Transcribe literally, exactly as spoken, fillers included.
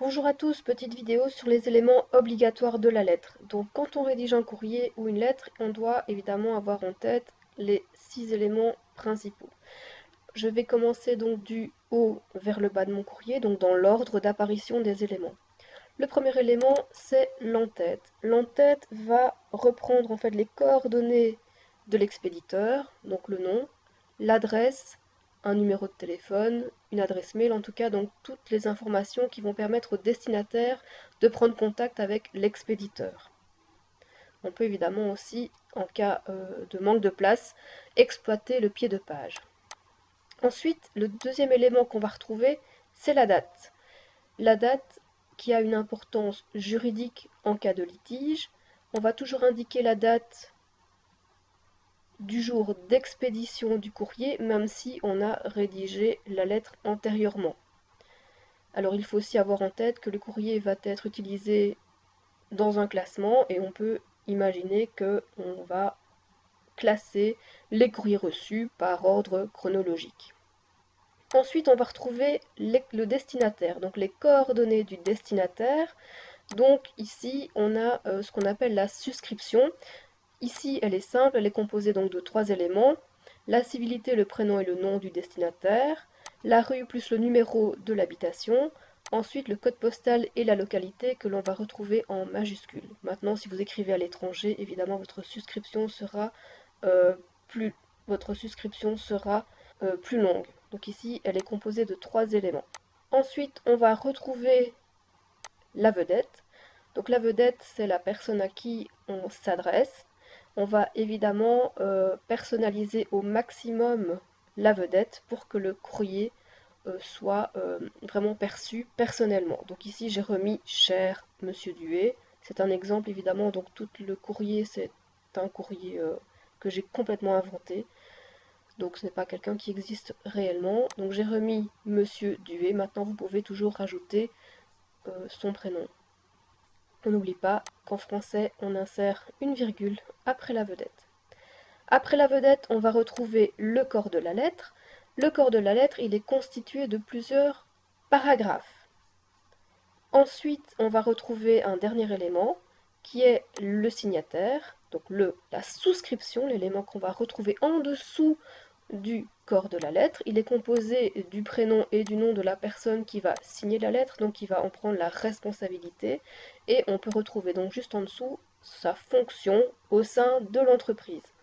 Bonjour à tous, petite vidéo sur les éléments obligatoires de la lettre. Donc quand on rédige un courrier ou une lettre, on doit évidemment avoir en tête les six éléments principaux. Je vais commencer donc du haut vers le bas de mon courrier, donc dans l'ordre d'apparition des éléments. Le premier élément, c'est l'entête. L'entête va reprendre en fait les coordonnées de l'expéditeur, donc le nom, l'adresse, un numéro de téléphone, une adresse mail, en tout cas donc toutes les informations qui vont permettre au destinataire de prendre contact avec l'expéditeur. On peut évidemment aussi, en cas euh, de manque de place, exploiter le pied de page. Ensuite, le deuxième élément qu'on va retrouver, c'est la date. La date qui a une importance juridique en cas de litige. On va toujours indiquer la date du jour d'expédition du courrier, même si on a rédigé la lettre antérieurement. Alors il faut aussi avoir en tête que le courrier va être utilisé dans un classement et on peut imaginer qu'on va classer les courriers reçus par ordre chronologique. Ensuite, on va retrouver les, le destinataire, donc les coordonnées du destinataire. Donc ici, on a euh, ce qu'on appelle la souscription. Ici, elle est simple, elle est composée donc de trois éléments. La civilité, le prénom et le nom du destinataire. La rue plus le numéro de l'habitation. Ensuite, le code postal et la localité que l'on va retrouver en majuscule. Maintenant, si vous écrivez à l'étranger, évidemment, votre souscription sera, euh, plus, votre souscription sera euh, plus longue. Donc ici, elle est composée de trois éléments. Ensuite, on va retrouver la vedette. Donc la vedette, c'est la personne à qui on s'adresse. On va évidemment euh, personnaliser au maximum la vedette pour que le courrier euh, soit euh, vraiment perçu personnellement. Donc ici, j'ai remis cher Monsieur Duet. C'est un exemple évidemment, donc tout le courrier, c'est un courrier euh, que j'ai complètement inventé. Donc ce n'est pas quelqu'un qui existe réellement. Donc j'ai remis Monsieur Duet. Maintenant, vous pouvez toujours rajouter euh, son prénom. On n'oublie pas qu'en français, on insère une virgule après la vedette. Après la vedette, on va retrouver le corps de la lettre. Le corps de la lettre, il est constitué de plusieurs paragraphes. Ensuite, on va retrouver un dernier élément qui est le signataire, donc le, la souscription, l'élément qu'on va retrouver en dessous du corps de la lettre. Il est composé du prénom et du nom de la personne qui va signer la lettre, donc qui va en prendre la responsabilité. Et on peut retrouver donc juste en dessous sa fonction au sein de l'entreprise.